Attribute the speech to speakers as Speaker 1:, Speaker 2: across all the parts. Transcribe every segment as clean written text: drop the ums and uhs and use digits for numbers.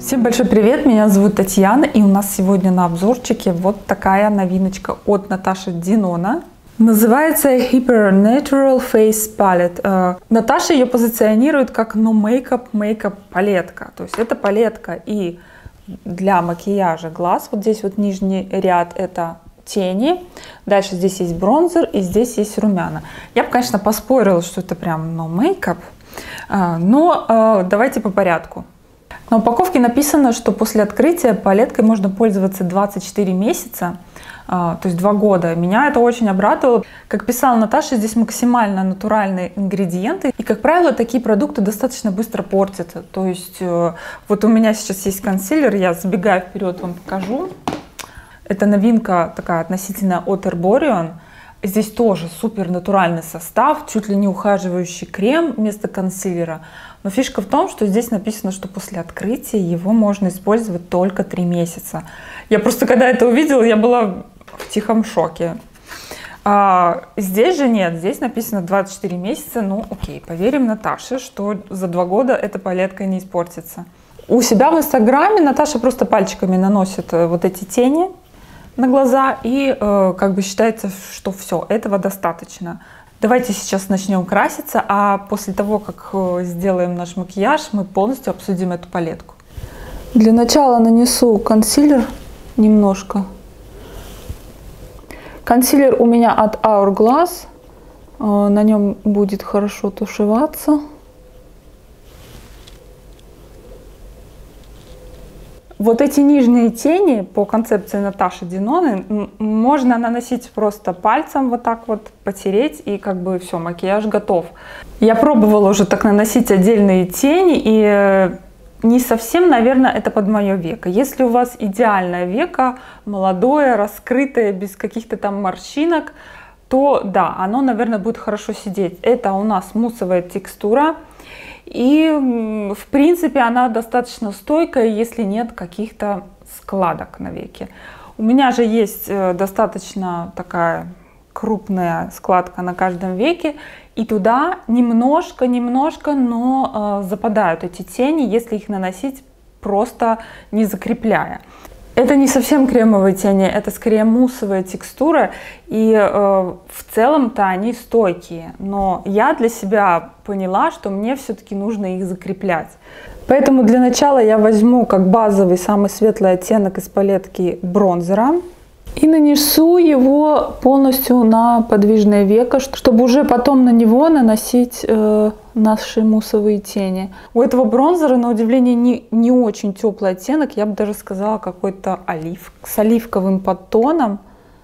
Speaker 1: Всем большой привет, меня зовут Татьяна, и у нас сегодня на обзорчике вот такая новиночка от Наташи Динона. Называется Hyper Natural Face Palette. Наташа ее позиционирует как No Makeup Makeup палетка. То есть это палетка и для макияжа глаз. Вот здесь вот нижний ряд это тени. Дальше здесь есть бронзер и здесь есть румяна. Я бы, конечно, поспорила, что это прям No Makeup. Но давайте по порядку. На упаковке написано, что после открытия палеткой можно пользоваться 24 месяца, то есть 2 года. Меня это очень обрадовало. Как писала Наташа, здесь максимально натуральные ингредиенты. И, как правило, такие продукты достаточно быстро портятся. То есть вот у меня сейчас есть консилер, я забегаю вперед, вам покажу. Это новинка такая относительно от Herborian. Здесь тоже супер натуральный состав, чуть ли не ухаживающий крем вместо консилера. Но фишка в том, что здесь написано, что после открытия его можно использовать только 3 месяца. Я просто, когда это увидела, я была в тихом шоке. Здесь же нет, здесь написано 24 месяца. Ну окей, поверим Наташе, что за 2 года эта палетка не испортится. У себя в инстаграме Наташа просто пальчиками наносит вот эти тени на глаза и как бы считается, что все, этого достаточно. Давайте сейчас начнем краситься, а после того, как сделаем наш макияж, мы полностью обсудим эту палетку. Для начала нанесу консилер немножко. Консилер у меня от Hourglass, на нем будет хорошо тушеваться. Вот эти нижние тени по концепции Наташи Диноны можно наносить просто пальцем, вот так вот потереть, и как бы все, макияж готов. Я пробовала уже так наносить отдельные тени, и не совсем, наверное, это под мое веко. Если у вас идеальное веко, молодое, раскрытое, без каких-то там морщинок, то да, оно, наверное, будет хорошо сидеть. Это у нас муссовая текстура. И, в принципе, она достаточно стойкая, если нет каких-то складок на веке. У меня же есть достаточно такая крупная складка на каждом веке. И туда немножко, но западают эти тени, если их наносить просто не закрепляя. Это не совсем кремовые тени, это скорее муссовая текстура, и в целом-то они стойкие, но я для себя поняла, что мне все-таки нужно их закреплять. Поэтому для начала я возьму как базовый самый светлый оттенок из палетки бронзера и нанесу его полностью на подвижное веко, чтобы уже потом на него наносить наши муссовые тени. У этого бронзера, на удивление, не очень теплый оттенок, я бы даже сказала какой-то с оливковым подтоном.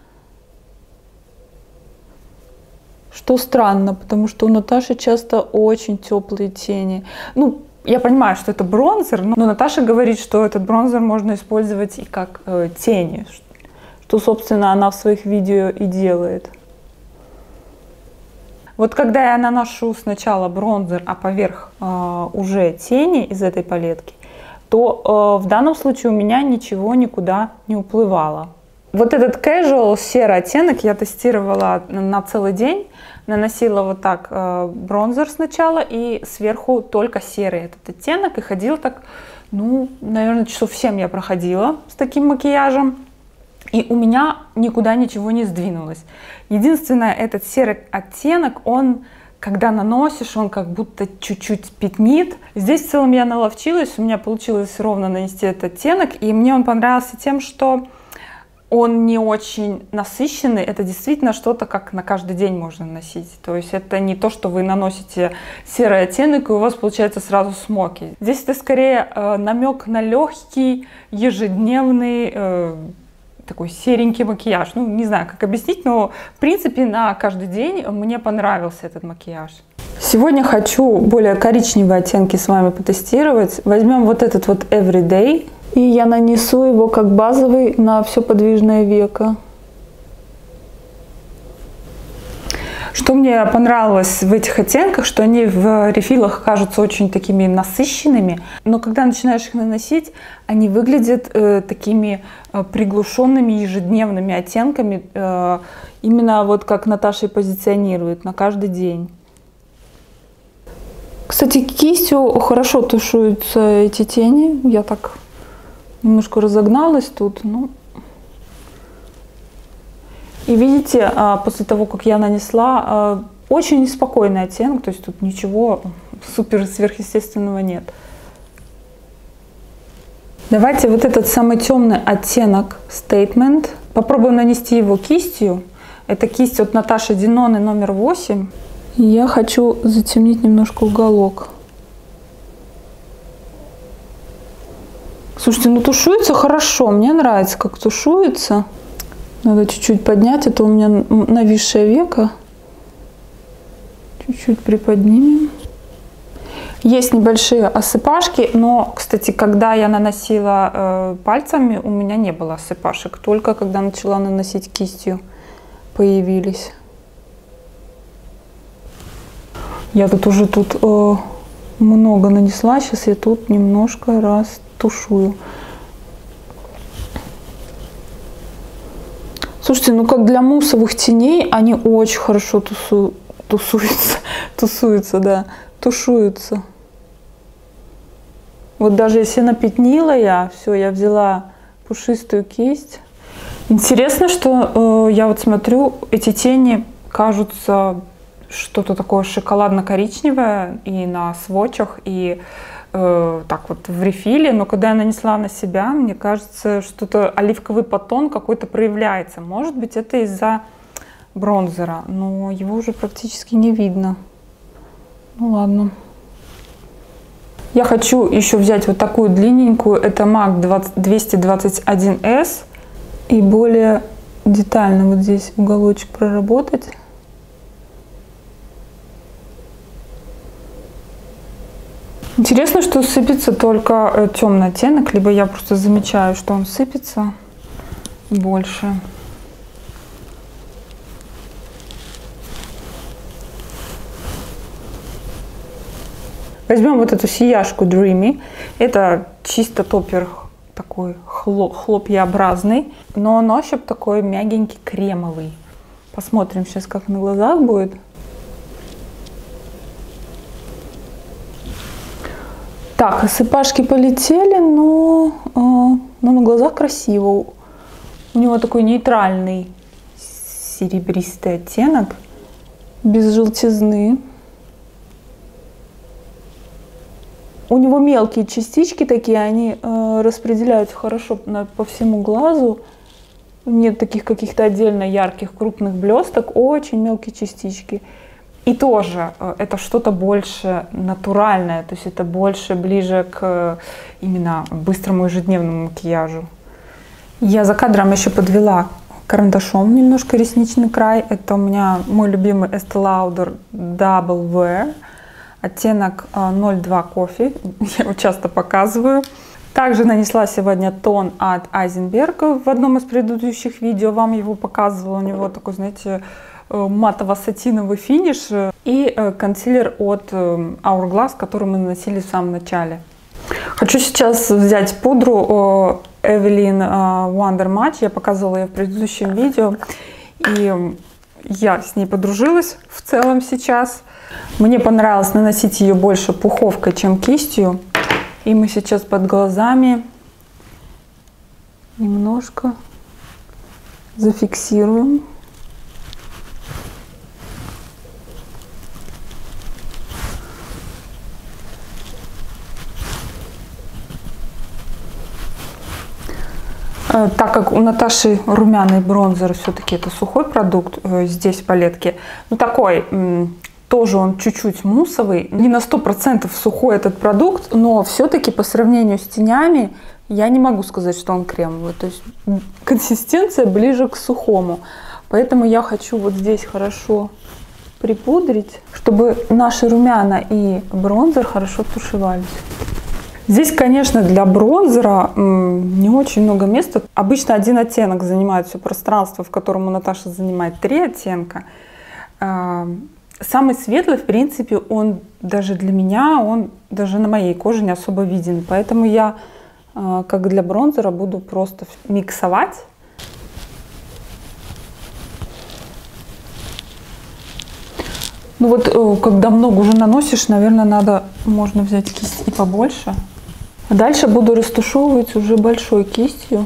Speaker 1: Что странно, потому что у Наташи часто очень теплые тени. Ну, я понимаю, что это бронзер, но Наташа говорит, что этот бронзер можно использовать и как тени, что, собственно, она в своих видео и делает. Вот когда я наношу сначала бронзер, а поверх уже тени из этой палетки, то в данном случае у меня ничего никуда не уплывало. Вот этот casual серый оттенок я тестировала на целый день. Наносила вот так бронзер сначала и сверху только серый этот оттенок. И ходила так, ну, наверное, часов 7 я проходила с таким макияжем. И у меня никуда ничего не сдвинулось. Единственное, этот серый оттенок, он, когда наносишь, он как будто чуть-чуть пятнит. Здесь в целом я наловчилась, у меня получилось ровно нанести этот оттенок. И мне он понравился тем, что он не очень насыщенный. Это действительно что-то, как на каждый день можно носить. То есть это не то, что вы наносите серый оттенок, и у вас получается сразу смоки. Здесь это скорее намек на легкий, ежедневный, такой серенький макияж. Ну, не знаю, как объяснить, но, в принципе, на каждый день мне понравился этот макияж. Сегодня хочу более коричневые оттенки с вами потестировать. Возьмем вот этот вот Everyday, и я нанесу его как базовый на все подвижное веко. Что мне понравилось в этих оттенках, что они в рефилах кажутся очень такими насыщенными, но когда начинаешь их наносить, они выглядят такими приглушенными ежедневными оттенками, именно вот как Наташа и позиционирует на каждый день. Кстати, кистью хорошо тушуются эти тени, я так Немножко разогналась тут, ну. И видите, после того, как я нанесла, очень спокойный оттенок, то есть тут ничего супер сверхъестественного нет. Давайте вот этот самый темный оттенок Statement попробуем нанести его кистью. Это кисть от Наташи Деноны номер 8. И я хочу затемнить немножко уголок. Слушайте, ну тушуется хорошо, мне нравится, как тушуется. Надо чуть-чуть поднять, это у меня нависшее веко. Чуть-чуть приподнимем. Есть небольшие осыпашки, но, кстати, когда я наносила пальцами, у меня не было осыпашек. Только когда начала наносить кистью, появились. Я тут уже много нанесла, сейчас я тут немножко растушую. Слушайте, ну как для муссовых теней они очень хорошо тушуются. Вот даже если напятнила все, я взяла пушистую кисть. Интересно, что я вот смотрю, эти тени кажутся что-то такое шоколадно-коричневое и на свотчах, и так вот в рефиле, но когда я нанесла на себя, мне кажется, что-то оливковый подтон какой-то проявляется. Может быть, это из-за бронзера, но его уже практически не видно. Ну ладно. Я хочу еще взять вот такую длинненькую, это MAC 221S, и более детально вот здесь уголочек проработать. Интересно, что сыпется только темный оттенок, либо я просто замечаю, что он сыпется больше. Возьмем вот эту сияшку Dreamy. Это чисто топпер такой хлопьяобразный, но на ощупь такой мягенький, кремовый. Посмотрим сейчас, как на глазах будет. Так, осыпашки полетели, но на глазах красиво. У него такой нейтральный серебристый оттенок, без желтизны. У него мелкие частички такие, они распределяются хорошо по всему глазу. Нет таких каких-то отдельно ярких крупных блесток, очень мелкие частички. И тоже это что-то больше натуральное, то есть это больше ближе к именно быстрому ежедневному макияжу. Я за кадром еще подвела карандашом немножко ресничный край. Это у меня мой любимый Estee Lauder Double Wear. Оттенок 02 кофе, я его часто показываю. Также нанесла сегодня тон от Eisenberg. В одном из предыдущих видео вам его показывала. У него такой, знаете, матово-сатиновый финиш. И консилер от Hourglass, который мы наносили в самом начале. Хочу сейчас взять пудру Evelyn Wonder Match. Я показывала ее в предыдущем видео. И я с ней подружилась в целом сейчас. Мне понравилось наносить ее больше пуховкой, чем кистью. И мы сейчас под глазами немножко зафиксируем. Так как у Наташи румяный бронзер, все-таки это сухой продукт здесь в палетке, ну такой, тоже он чуть-чуть муссовый, не на 100% сухой этот продукт, но все-таки по сравнению с тенями я не могу сказать, что он кремовый, то есть консистенция ближе к сухому, поэтому я хочу вот здесь хорошо припудрить, чтобы наши румяна и бронзер хорошо тушевались. Здесь, конечно, для бронзера не очень много места. Обычно один оттенок занимает все пространство, в котором у Наташи занимает 3 оттенка. Самый светлый, в принципе, он даже для меня, он даже на моей коже не особо виден. Поэтому я, как для бронзера, буду просто миксовать. Ну вот, когда много уже наносишь, наверное, можно взять кисть и побольше. Дальше буду растушевывать уже большой кистью.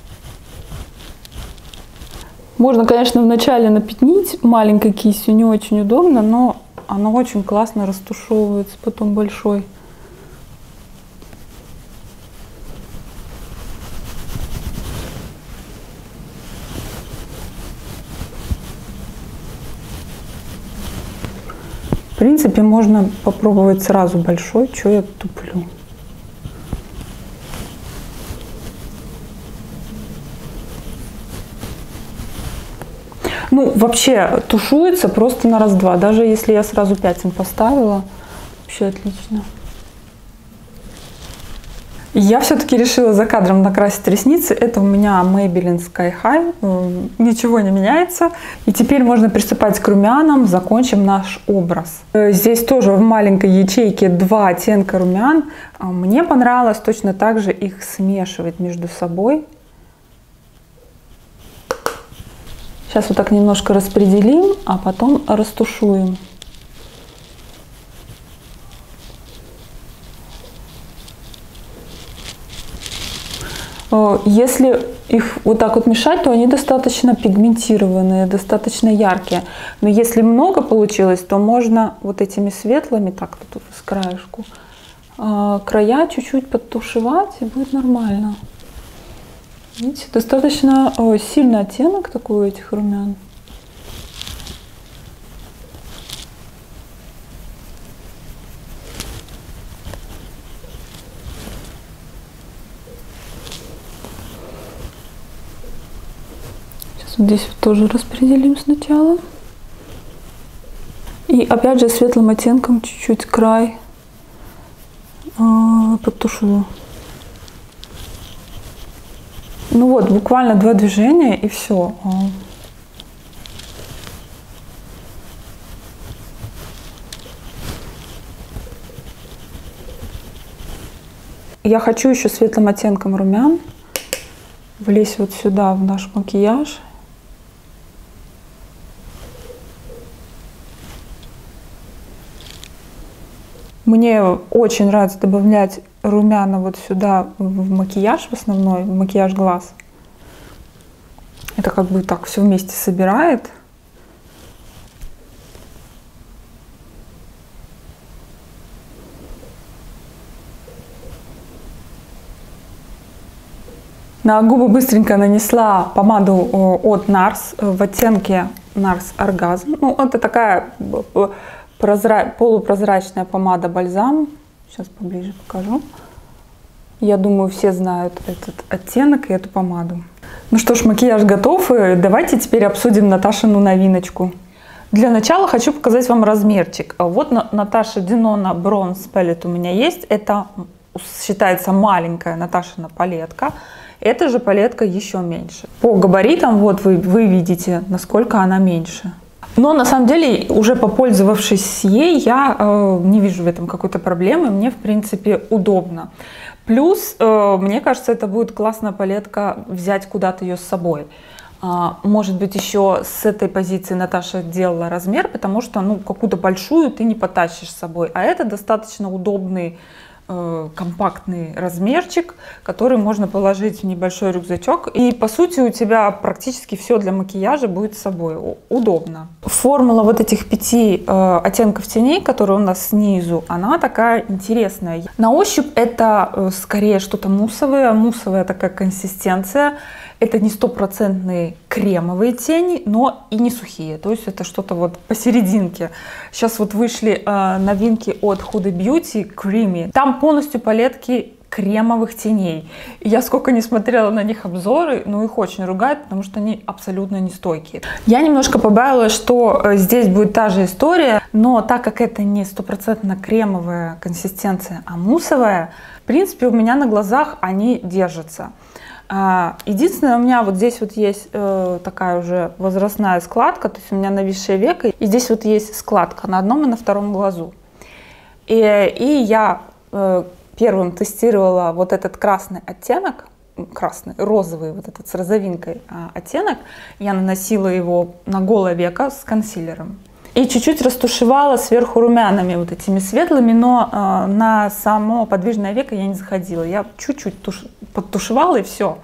Speaker 1: Можно, конечно, вначале напятнить маленькой кистью, не очень удобно, но оно очень классно растушевывается потом большой. В принципе, можно попробовать сразу большой, что я туплю. Ну, вообще тушуется просто на раз-два. Даже если я сразу 5 им поставила, вообще отлично. Я все-таки решила за кадром накрасить ресницы. Это у меня Maybelline Sky High. Ничего не меняется. И теперь можно приступать к румянам. Закончим наш образ. Здесь тоже в маленькой ячейке 2 оттенка румян. Мне понравилось точно так же их смешивать между собой. Сейчас вот так немножко распределим, а потом растушуем. Если их вот так вот мешать, то они достаточно пигментированные, достаточно яркие. Но если много получилось, то можно вот этими светлыми, так тут с краешку, края чуть-чуть подтушевать, и будет нормально. Видите, достаточно сильный оттенок такой у этих румян. Сейчас вот здесь вот тоже распределим сначала. И опять же светлым оттенком чуть-чуть край подтушую. Ну вот, буквально 2 движения и все. Я хочу еще светлым оттенком румян влезть вот сюда в наш макияж. Мне очень нравится добавлять румяна вот сюда в макияж, в основной, в макияж глаз. Это как бы так все вместе собирает. На губы быстренько нанесла помаду от NARS в оттенке NARS Orgasm. Ну, это такая полупрозрачная помада-бальзам. Сейчас поближе покажу. Я думаю, все знают этот оттенок и эту помаду. Ну что ж, макияж готов. И давайте теперь обсудим Наташину новиночку. Для начала хочу показать вам размерчик. Вот Наташа Денона Bronze Palette у меня есть. Это считается маленькая Наташина палетка. Эта же палетка еще меньше. По габаритам вот вы видите, насколько она меньше. Но на самом деле, уже попользовавшись ей, я не вижу в этом какой-то проблемы. Мне, в принципе, удобно. Плюс, мне кажется, это будет классная палетка взять куда-то ее с собой. Может быть, еще с этой позиции Наташа делала размер, потому что, ну, какую-то большую ты не потащишь с собой. А это достаточно удобный, компактный размерчик, который можно положить в небольшой рюкзачок. И по сути у тебя практически все для макияжа будет с собой. Удобно. Формула вот этих 5 оттенков теней, которые у нас снизу, она такая интересная. На ощупь это скорее что-то муссовое. Муссовая такая консистенция. Это не стопроцентные кремовые тени, но и не сухие. То есть это что-то вот посерединке. Сейчас вот вышли новинки от Huda Beauty Creamy. Там полностью палетки кремовых теней. И я сколько не смотрела на них обзоры, но их очень ругают, потому что они абсолютно нестойкие. Я немножко побаивалась, что здесь будет та же история, но так как это не стопроцентно кремовая консистенция, а муссовая, в принципе, у меня на глазах они держатся. Единственное, у меня вот здесь вот есть такая уже возрастная складка, то есть у меня нависшее веко, и здесь вот есть складка на одном и на втором глазу. И я первым тестировала вот этот красный оттенок, красный, розовый, вот этот с розовинкой оттенок. Я наносила его на голое веко с консилером. И чуть-чуть растушевала сверху румянами вот этими светлыми, но на само подвижное веко я не заходила. Я чуть-чуть подтушевала и все.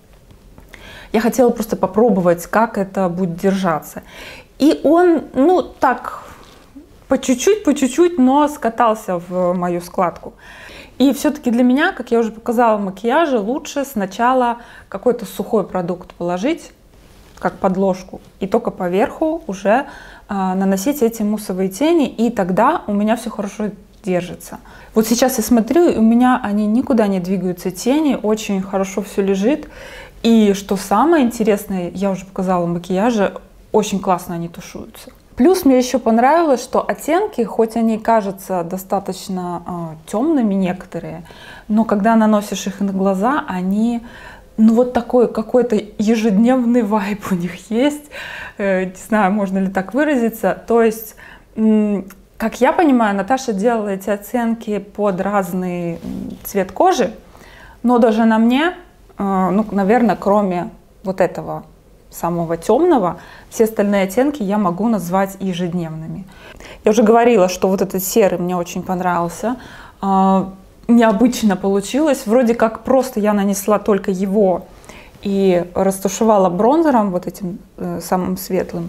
Speaker 1: Я хотела просто попробовать, как это будет держаться. И он, ну так, по чуть-чуть, но скатался в мою складку. И все-таки для меня, как я уже показала в макияже, лучше сначала какой-то сухой продукт положить, как подложку, и только поверху уже наносить эти муссовые тени, и тогда у меня все хорошо держится. Вот сейчас я смотрю, у меня они никуда не двигаются, тени, очень хорошо все лежит. И что самое интересное, я уже показала в макияже, очень классно они тушуются. Плюс мне еще понравилось, что оттенки, хоть они кажутся достаточно темными некоторые, но когда наносишь их на глаза, они, ну вот такой какой-то ежедневный вайб у них есть. Не знаю, можно ли так выразиться. То есть, как я понимаю, Наташа делала эти оттенки под разный цвет кожи, но даже на мне, ну, наверное, кроме вот этого самого темного, все остальные оттенки я могу назвать ежедневными. Я уже говорила, что вот этот серый мне очень понравился. Необычно получилось. Вроде как просто я нанесла только его и растушевала бронзером, вот этим самым светлым.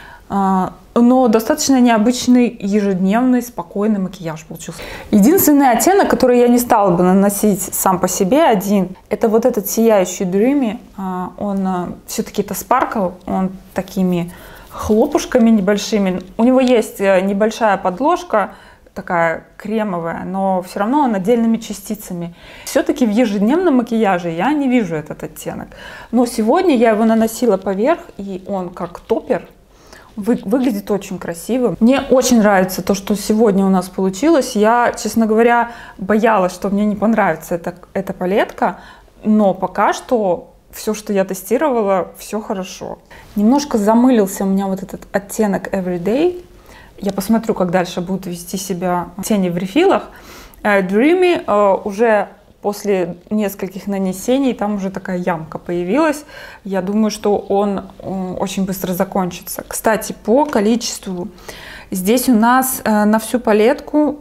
Speaker 1: Но достаточно необычный, ежедневный, спокойный макияж получился. Единственный оттенок, который я не стала бы наносить сам по себе один, это вот этот сияющий Dreamy. Он все-таки это Sparkle, он такими хлопушками небольшими. У него есть небольшая подложка, такая кремовая, но все равно он отдельными частицами. Все-таки в ежедневном макияже я не вижу этот оттенок. Но сегодня я его наносила поверх, и он как топпер. Выглядит очень красиво. Мне очень нравится то, что сегодня у нас получилось. Я, честно говоря, боялась, что мне не понравится эта палетка, но пока что все, что я тестировала, все хорошо. Немножко замылился у меня вот этот оттенок Everyday. Я посмотрю, как дальше будут вести себя тени в рефилах. Dreamy уже после нескольких нанесений, там уже такая ямка появилась. Я думаю, что он очень быстро закончится. Кстати, по количеству. Здесь у нас на всю палетку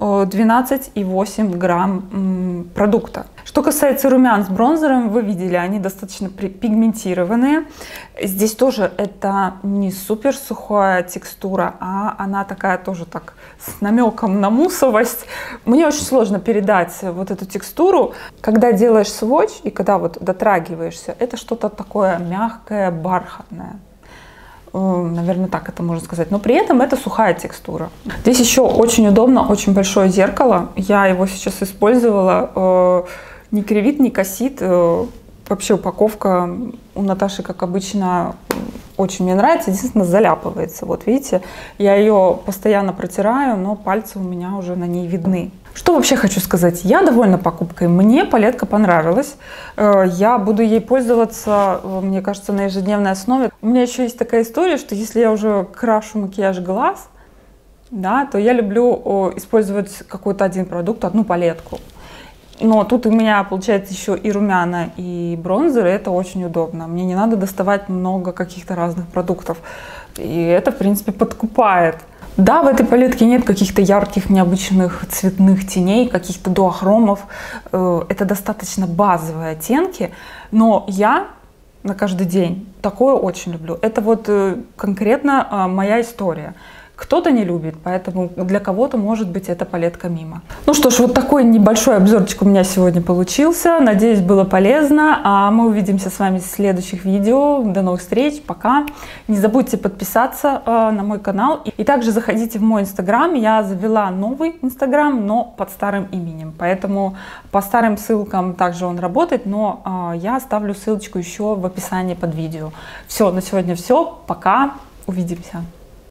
Speaker 1: 12,8 грамм продукта. Что касается румян с бронзером, вы видели, они достаточно пигментированные. Здесь тоже это не супер сухая текстура, а она такая тоже так с намеком на муссовость. Мне очень сложно передать вот эту текстуру. Когда делаешь сводч и когда вот дотрагиваешься, это что-то такое мягкое, бархатное. Наверное, так это можно сказать. Но при этом это сухая текстура. Здесь еще очень удобно, очень большое зеркало. Я его сейчас использовала. Не кривит, не косит. Вообще упаковка у Наташи, как обычно, очень мне нравится. Единственное, заляпывается. Вот видите, я ее постоянно протираю, но пальцы у меня уже на ней видны. Что вообще хочу сказать? Я довольна покупкой. Мне палетка понравилась. Я буду ей пользоваться, мне кажется, на ежедневной основе. У меня еще есть такая история, что если я уже крашу макияж глаз, да, то я люблю использовать какой-то один продукт, одну палетку. Но тут у меня получается еще и румяна, и бронзер, и это очень удобно. Мне не надо доставать много каких-то разных продуктов. И это, в принципе, подкупает. Да, в этой палетке нет каких-то ярких, необычных цветных теней, каких-то дуохромов. Это достаточно базовые оттенки, но я на каждый день такое очень люблю. Это вот конкретно моя история. Кто-то не любит, поэтому для кого-то может быть эта палетка мимо. Ну что ж, вот такой небольшой обзорчик у меня сегодня получился. Надеюсь, было полезно. А мы увидимся с вами в следующих видео. До новых встреч. Пока. Не забудьте подписаться на мой канал. И также заходите в мой инстаграм. Я завела новый инстаграм, но под старым именем. Поэтому по старым ссылкам также он работает, но я оставлю ссылочку еще в описании под видео. Все, на сегодня все. Пока. Увидимся.